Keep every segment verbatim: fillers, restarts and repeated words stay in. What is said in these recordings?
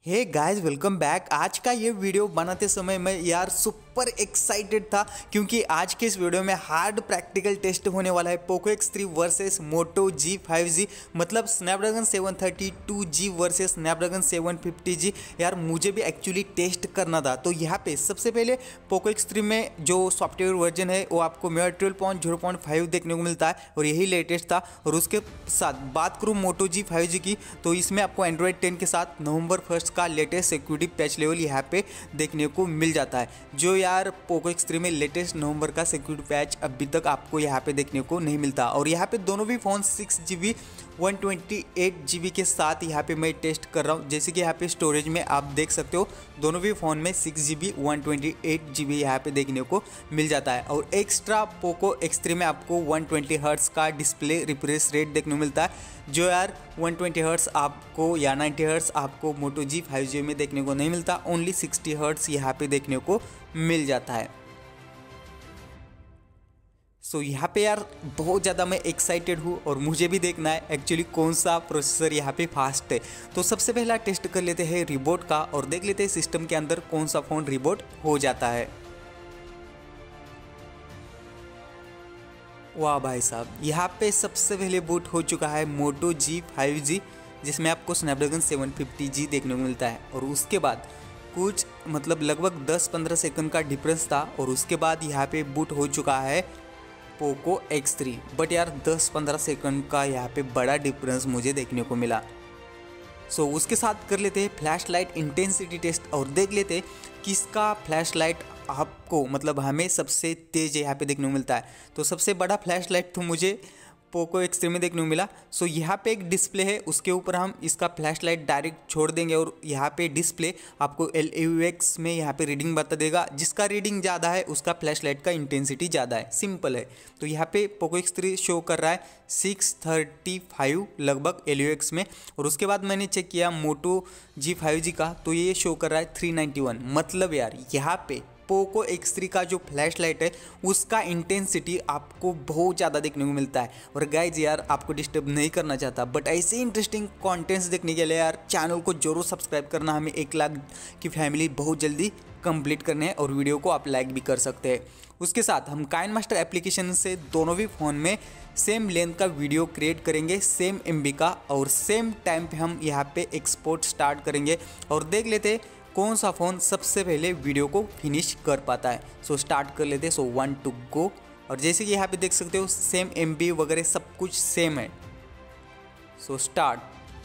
Hey guys, welcome back. आज का ये वीडियो बनाते समय मैं यार सुपर एक्साइटेड था क्योंकि आज के इस वीडियो में हार्ड प्रैक्टिकल टेस्ट होने वाला है Poco X three versus Moto G five G, मतलब Snapdragon seven thirty two G versus Snapdragon seven fifty G. यार मुझे भी एक्चुअली टेस्ट करना था, तो यहाँ पे सबसे पहले पोको एक्स थ्री में जो सॉफ्टवेयर वर्जन है वो आपको मेरा twelve point zero point five देखने को मिलता है और यही लेटेस्ट था। और उसके साथ बात करूँ मोटो जी फाइव जी की, तो इसमें आपको एंड्रॉयड टेन के साथ नवंबर फर्स्ट का लेटेस्ट सिक्योरिटी पैच लेवल यहाँ पे देखने को मिल जाता है। जो यार पोको एक्स थ्री में लेटेस्ट नवंबर का सिक्योरिटी पैच अभी तक आपको यहाँ पे देखने को नहीं मिलता। और यहाँ पे दोनों भी phone six G B one twenty eight G B के साथ यहाँ पे मैं टेस्ट कर रहा हूँ। जैसे कि यहाँ पे स्टोरेज में आप देख सकते हो दोनों भी फ़ोन में six G B one twenty eight G B यहाँ पे देखने को मिल जाता है। और एक्स्ट्रा पोको एक्स थ्री में आपको वन ट्वेंटी हर्ट्स का डिस्प्ले रिफ्रेश रेट देखने को मिलता है, जो यार वन ट्वेंटी हर्ट्स आपको या नाइंटी हर्ट्स आपको मोटो जी फाइव जी में देखने को नहीं मिलता। ओनली सिक्सटी हर्ट्स यहाँ पे देखने को मिल जाता है। सो so, यहाँ पे यार बहुत ज़्यादा मैं एक्साइटेड हूँ और मुझे भी देखना है एक्चुअली कौन सा प्रोसेसर यहाँ पे फास्ट है। तो सबसे पहला टेस्ट कर लेते हैं रिबोट का और देख लेते हैं सिस्टम के अंदर कौन सा फ़ोन रिबोट हो जाता है। वाह भाई साहब, यहाँ पे सबसे पहले बूट हो चुका है मोटो जी फाइव जी, जिसमें आपको स्नैपड्रैगन सेवन फिफ्टी जी देखने को मिलता है। और उसके बाद कुछ मतलब लगभग दस पंद्रह सेकंड का डिफरेंस था और उसके बाद यहाँ पे बूट हो चुका है पोको एक्स थ्री। बट यार दस पंद्रह सेकंड का यहाँ पे बड़ा डिफरेंस मुझे देखने को मिला। सो so, उसके साथ कर लेते हैं फ्लैश लाइट इंटेंसिटी टेस्ट और देख लेते हैं किसका फ्लैश लाइट आपको मतलब हमें सबसे तेज यहाँ पे देखने को मिलता है। तो सबसे बड़ा फ्लैश लाइट तो मुझे पोको एक्स थ्री में देखने को मिला। सो यहाँ पे एक डिस्प्ले है, उसके ऊपर हम इसका फ्लैश लाइट डायरेक्ट छोड़ देंगे और यहाँ पे डिस्प्ले आपको एल यू एक्स में यहाँ पे रीडिंग बता देगा। जिसका रीडिंग ज़्यादा है उसका फ्लैश लाइट का इंटेंसिटी ज़्यादा है, सिंपल है। तो यहाँ पे पोको एक्स थ्री शो कर रहा है सिक्स थर्टी फाइव लगभग एल यू एक्स में। और उसके बाद मैंने चेक किया मोटो जी फाइव जी का, तो ये शो कर रहा है थ्री नाइन्टी वन। मतलब यार यहाँ पे पोको एक्स थ्री का जो फ्लैश लाइट है उसका इंटेंसिटी आपको बहुत ज़्यादा देखने को मिलता है। और गाइज यार आपको डिस्टर्ब नहीं करना चाहता, बट ऐसे इंटरेस्टिंग कंटेंट्स देखने के लिए यार चैनल को जरूर सब्सक्राइब करना। हमें एक लाख की फैमिली बहुत जल्दी कंप्लीट करने हैं और वीडियो को आप लाइक भी कर सकते हैं। उसके साथ हम काइनमास्टर एप्लीकेशन से दोनों भी फ़ोन में सेम लेंथ का वीडियो क्रिएट करेंगे, सेम एम बी का, और सेम टाइम पे हम यहाँ पे एक्सपोर्ट स्टार्ट करेंगे और देख लेते कौन सा फ़ोन सबसे पहले वीडियो को फिनिश कर पाता है। सो स्टार्ट कर लेते हैं। So one two go. और जैसे कि यहाँ पे देख सकते हो सेम एम बी वगैरह सब कुछ सेम है। So start.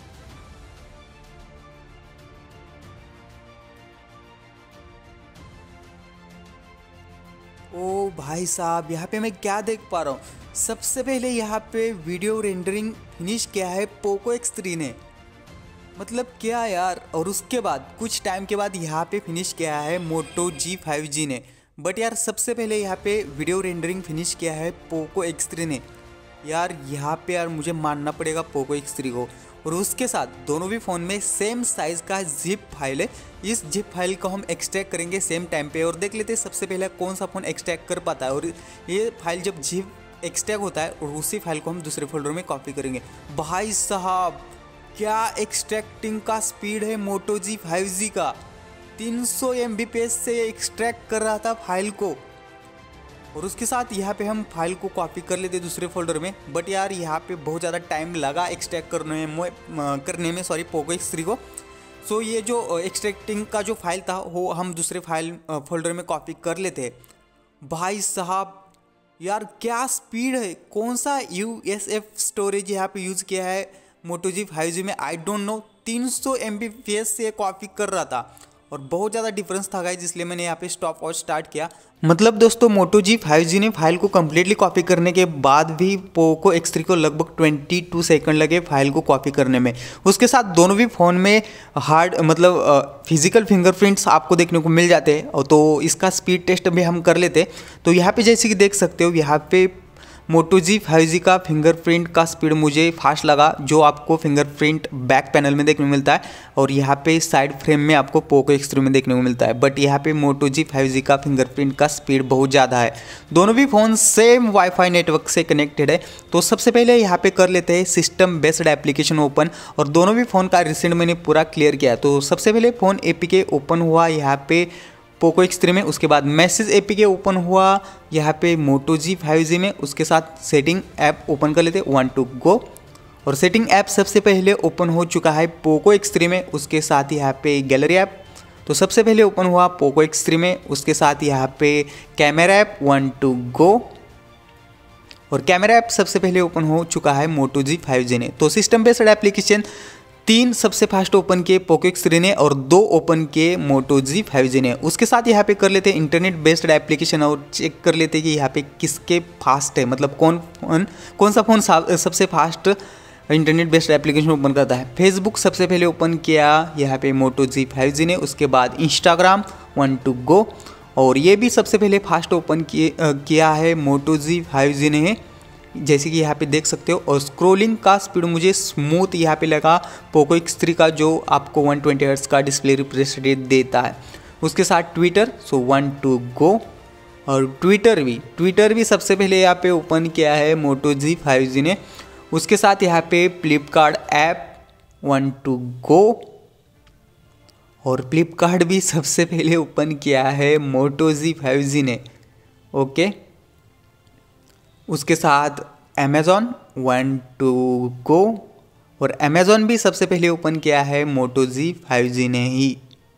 ओ भाई साहब, यहाँ पे मैं क्या देख पा रहा हूँ, सबसे पहले यहाँ पे वीडियो रेंडरिंग फिनिश किया है पोको एक्स थ्री ने, मतलब क्या यार। और उसके बाद कुछ टाइम के बाद यहाँ पे फिनिश किया है मोटो जी फाइव जी ने। बट यार सबसे पहले यहाँ पे वीडियो रेंडरिंग फिनिश किया है पोको एक्स थ्री ने। यार यहाँ पे यार मुझे मानना पड़ेगा पोको एक्स थ्री को। और उसके साथ दोनों भी फ़ोन में सेम साइज़ का जिप फाइल है। इस जिप फाइल को हम एक्सट्रैक्ट करेंगे सेम टाइम पे और देख लेते हैं सबसे पहले कौन सा फ़ोन एक्सट्रैक्ट कर पाता है। और ये फाइल जब जिप एक्सट्रैक्ट होता है और उसी फाइल को हम दूसरे फोल्डर में कॉपी करेंगे। भाई साहब क्या एक्सट्रैक्टिंग का स्पीड है मोटो जी फाइव जी का, तीन सौ एम बी पी एस से एक्सट्रैक्ट कर रहा था फाइल को। और उसके साथ यहाँ पे हम फाइल को कॉपी कर लेते दूसरे फोल्डर में। बट यार यहाँ पे बहुत ज़्यादा टाइम लगा एक्सट्रैक्ट करने में करने में सॉरी पोको एक्स थ्री को। सो ये जो एक्सट्रैक्टिंग का जो फाइल था वो हम दूसरे फाइल फोल्डर में कॉपी कर लेते हैं। भाई साहब यार क्या स्पीड है, कौन सा यू एस एफ स्टोरेज यहाँ पे यूज़ किया है मोटो जी फाइव जी में, आई डोंट नो। तीन सौ एम बी पी एस से कॉपी कर रहा था और बहुत ज़्यादा डिफरेंस था गाइस, इसलिए मैंने यहाँ पे स्टॉप वॉच स्टार्ट किया। मतलब दोस्तों मोटो जी फाइव जी ने फाइल को कम्प्लीटली कॉपी करने के बाद भी पोको एक्स थ्री को लगभग बाईस सेकंड लगे फाइल को कॉपी करने में। उसके साथ दोनों भी फ़ोन में हार्ड मतलब फिजिकल फिंगरप्रिंट्स आपको देखने को मिल जाते हैं। और तो इसका स्पीड टेस्ट भी हम कर लेते। तो यहाँ पे जैसे कि देख सकते हो यहाँ पे मोटो जी फाइव जी का फिंगरप्रिंट का स्पीड मुझे फास्ट लगा, जो आपको फिंगरप्रिंट बैक पैनल में देखने को मिलता है और यहाँ पे साइड फ्रेम में आपको पोको एक्स थ्री में देखने को मिलता है। बट यहाँ पे मोटो जी फाइव जी का फिंगरप्रिंट का स्पीड बहुत ज़्यादा है। दोनों भी फ़ोन सेम वाईफाई नेटवर्क से कनेक्टेड है। तो सबसे पहले यहाँ पे कर लेते हैं सिस्टम बेस्ड एप्लीकेशन ओपन, और दोनों भी फ़ोन का रिसेंट मैंने पूरा क्लियर किया। तो सबसे पहले phone A P K open हुआ यहाँ पे पोको एक्स थ्री में, उसके बाद message A P K open हुआ यहाँ पे मोटो जी फाइव जी में, उसके साथ सेटिंग ऐप ओपन कर लेते वन टू गो। और सेटिंग ऐप सबसे पहले ओपन हो चुका है पोको एक्स थ्री में, उसके साथ यहाँ पे गैलरी ऐप तो सबसे पहले ओपन हुआ पोको एक्स थ्री में, उसके साथ यहाँ पे camera app one two go. और कैमरा ऐप सबसे पहले ओपन हो चुका है मोटो जी फाइव जी ने। तो सिस्टम बेस्ड एप्लीकेशन तीन सबसे फास्ट ओपन किए पोको एक्स थ्री ने और दो ओपन किए मोटो जी फाइव जी ने। उसके साथ यहाँ पे कर लेते हैं इंटरनेट बेस्ड एप्लीकेशन और चेक कर लेते हैं कि यहाँ पे किसके फास्ट है, मतलब कौन फोन कौन सा फ़ोन सबसे fast internet based application open करता है। फेसबुक सबसे पहले ओपन किया यहाँ पे मोटो जी फाइव जी ने, उसके बाद इंस्टाग्राम वन टू गो, और ये भी सबसे पहले फास्ट ओपन किए किया है मोटो जी फाइव जी ने, जैसे कि यहाँ पे देख सकते हो। और स्क्रोलिंग का स्पीड मुझे स्मूथ यहाँ पे लगा पोको एक्स थ्री का, जो आपको वन ट्वेंटी हर्ट्ज का डिस्प्ले रिफ्रेश रेट देता है। उसके साथ Twitter so one two go, और ट्विटर भी ट्विटर भी सबसे पहले यहाँ पे ओपन किया है मोटो जी फाइव जी ने। उसके साथ यहाँ पे Flipkart app one two go, और फ्लिपकार्ट भी सबसे पहले ओपन किया है मोटो जी फाइव जी ने। ओके, उसके साथ अमेज़ॉन वन टू गो, और अमेज़ॉन भी सबसे पहले ओपन किया है मोटो जी फाइव जी ने ही।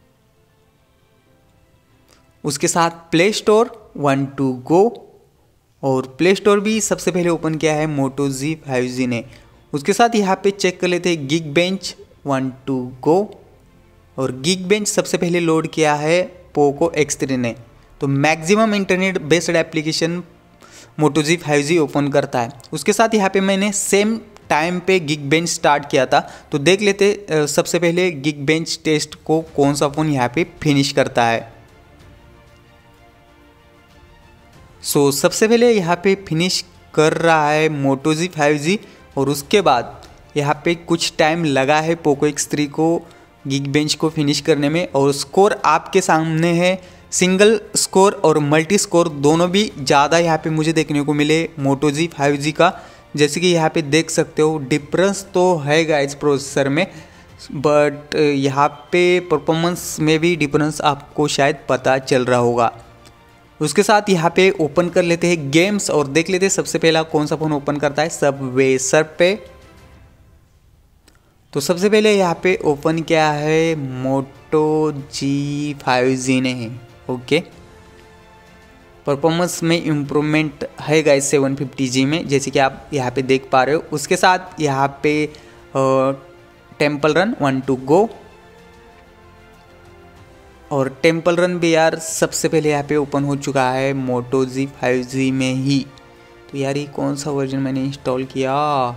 उसके साथ Play Store one two go, और प्ले स्टोर भी सबसे पहले ओपन किया है मोटो जी फाइव जी ने। उसके साथ यहाँ पे चेक कर लेते हैं Geekbench one two go, और गिग बेंच सबसे पहले लोड किया है पोको एक्स थ्री ने। तो maximum internet based application Moto G five G open करता है। उसके साथ यहाँ पे मैंने सेम टाइम पे गिग बेंच स्टार्ट किया था, तो देख लेते सबसे पहले गिग बेंच टेस्ट को कौन सा फ़ोन यहाँ पे फिनिश करता है। सो so, सबसे पहले यहाँ पे फिनिश कर रहा है मोटो जी फाइव जी, और उसके बाद यहाँ पे कुछ टाइम लगा है पोको एक्स थ्री को गिग बेंच को फिनिश करने में। और स्कोर आपके सामने है, सिंगल स्कोर और मल्टी स्कोर दोनों भी ज़्यादा यहाँ पे मुझे देखने को मिले मोटो जी फाइव जी का। जैसे कि यहाँ पे देख सकते हो डिफरेंस तो है गाइस प्रोसेसर में, बट यहाँ पे परफॉर्मेंस में भी डिफरेंस आपको शायद पता चल रहा होगा। उसके साथ यहाँ पे ओपन कर लेते हैं गेम्स, और देख लेते हैं सबसे पहला कौन सा फ़ोन ओपन करता है सबवे सर्फ पे। तो सबसे पहले यहाँ पे ओपन किया है मोटो जी फाइव जी ने है। ओके, परफॉर्मेंस में इम्प्रूवमेंट है गाइस सेवन फिफ्टी जी में, जैसे कि आप यहाँ पे देख पा रहे हो। उसके साथ यहाँ पे Temple Run one two go, और टेम्पल रन भी यार सबसे पहले यहाँ पे ओपन हो चुका है मोटो जी फाइव जी में ही। तो यार ये कौन सा वर्जन मैंने इंस्टॉल किया।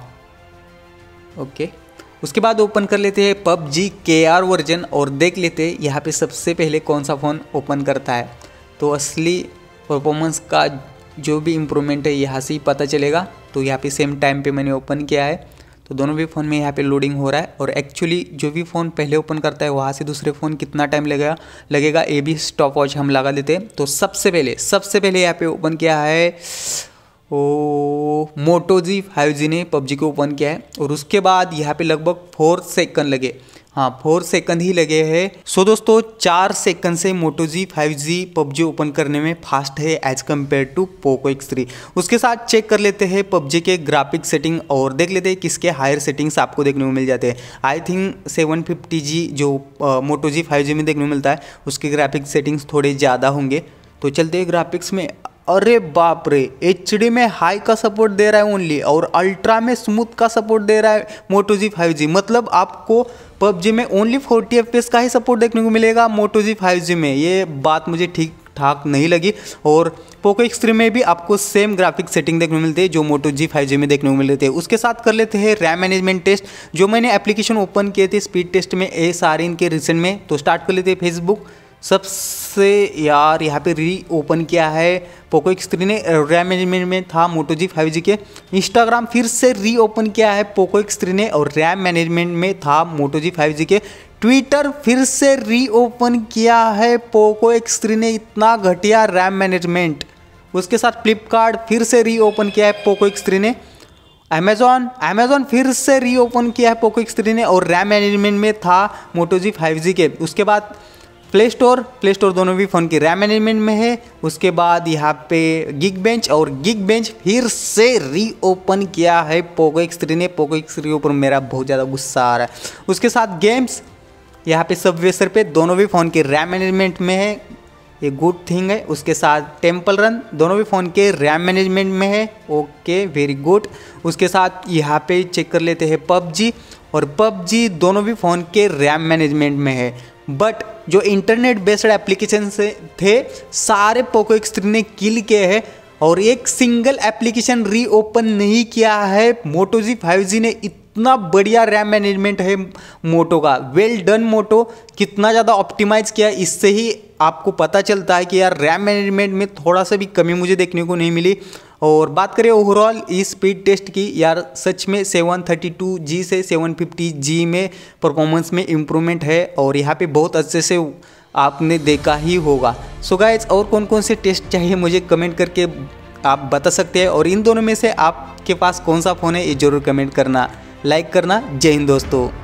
ओके, उसके बाद ओपन कर लेते हैं पबजी के आर वर्जन, और देख लेते हैं यहाँ पे सबसे पहले कौन सा फ़ोन ओपन करता है। तो असली परफॉर्मेंस का जो भी इम्प्रूवमेंट है यहाँ से ही पता चलेगा। तो यहाँ पे सेम टाइम पे मैंने ओपन किया है, तो दोनों भी फ़ोन में यहाँ पे लोडिंग हो रहा है। और एक्चुअली जो भी फ़ोन पहले ओपन करता है वहाँ से दूसरे फ़ोन कितना टाइम लगेगा लगेगा ये भी स्टॉप वॉच हम लगा देते हैं। तो सबसे पहले सबसे पहले यहाँ पे ओपन किया है ओ मोटो जी फाइव जी ने पबजी को ओपन किया है, और उसके बाद यहाँ पे लगभग फोर सेकंड लगे, हाँ फोर सेकंड ही लगे हैं। सो दोस्तों चार सेकंड से Moto G five G PUBG open करने में फास्ट है as compare to Poco X three. उसके साथ चेक कर लेते हैं पबजी के ग्राफिक सेटिंग, और देख लेते हैं किसके हायर सेटिंग्स आपको देखने को मिल जाते हैं। I think seven fifty G जो मोटो जी फाइव जी में देखने को मिलता है उसके ग्राफिक सेटिंग्स थोड़े ज़्यादा होंगे। तो चलते हैं ग्राफिक्स में। अरे बाप रे, एच डी में हाई का सपोर्ट दे रहा है ओनली, और अल्ट्रा में स्मूथ का सपोर्ट दे रहा है मोटो जी फाइव जी। मतलब आपको पबजी में only forty F P S का ही सपोर्ट देखने को मिलेगा मोटो जी फाइव जी में। ये बात मुझे ठीक ठाक नहीं लगी। और पोको एक्स थ्री में भी आपको सेम ग्राफिक सेटिंग देखने को मिलते हैं जो मोटो जी फाइव जी में देखने को मिलते हैं। उसके साथ कर लेते हैं रैम मैनेजमेंट टेस्ट, जो मैंने एप्लीकेशन ओपन किए थे स्पीड टेस्ट में ए सारे इनके रिसेंट में। तो स्टार्ट कर लेते हैं फेसबुक, सबसे यार यहाँ पे री ओपन किया है पोको एक्स थ्री ने। रैम मैनेजमेंट में था मोटो जी फाइव जी के। इंस्टाग्राम फिर से री ओपन किया है पोको एक्स थ्री ने और रैम मैनेजमेंट में था मोटो जी फाइव जी के। ट्विटर फिर से री ओपन किया है पोको एक्स थ्री ने, इतना घटिया रैम मैनेजमेंट। उसके साथ फ्लिपकार्ट फिर से री ओपन किया है पोको एक्स थ्री ने। अमेजॉन अमेजॉन फिर से री ओपन किया है पोको एक्स थ्री ने और रैम मैनेजमेंट में था मोटो जी फाइव जी के। उसके बाद प्ले स्टोर प्ले स्टोर दोनों भी फ़ोन की रैम मैनेजमेंट में है। उसके बाद यहाँ पे गिग बेंच और गिग बेंच फिर से री ओपन किया है पोको एक्स थ्री ने। पोको एक्स थ्री के ऊपर मेरा बहुत ज़्यादा गुस्सा आ रहा है। उसके साथ गेम्स यहाँ पे सबवे सर्फर दोनों भी फ़ोन के रैम मैनेजमेंट में है, ये गुड थिंग है। उसके साथ टेम्पल रन दोनों भी फ़ोन के रैम मैनेजमेंट में है, ओके वेरी गुड। उसके साथ यहाँ पे चेक कर लेते हैं पबजी, और पबजी दोनों भी फ़ोन के रैम मैनेजमेंट में है। बट जो इंटरनेट बेस्ड एप्लीकेशन से थे सारे पोको एक्स थ्री ने किल किए हैं और एक सिंगल एप्लीकेशन री ओपन नहीं किया है। मोटो जी फाइव जी ने इतना बढ़िया रैम मैनेजमेंट है मोटो का, वेल डन मोटो, कितना ज़्यादा ऑप्टिमाइज किया। इससे ही आपको पता चलता है कि यार रैम मैनेजमेंट में थोड़ा सा भी कमी मुझे देखने को नहीं मिली। और बात करें ओवरऑल इस स्पीड टेस्ट की, यार सच में सेवन थर्टी टू जी से सेवन फिफ्टी जी में परफॉर्मेंस में इम्प्रूवमेंट है और यहाँ पे बहुत अच्छे से आपने देखा ही होगा। सो गाइज, और कौन कौन से टेस्ट चाहिए मुझे कमेंट करके आप बता सकते हैं, और इन दोनों में से आपके पास कौन सा फ़ोन है ये ज़रूर कमेंट करना, लाइक करना। जय हिंद दोस्तों।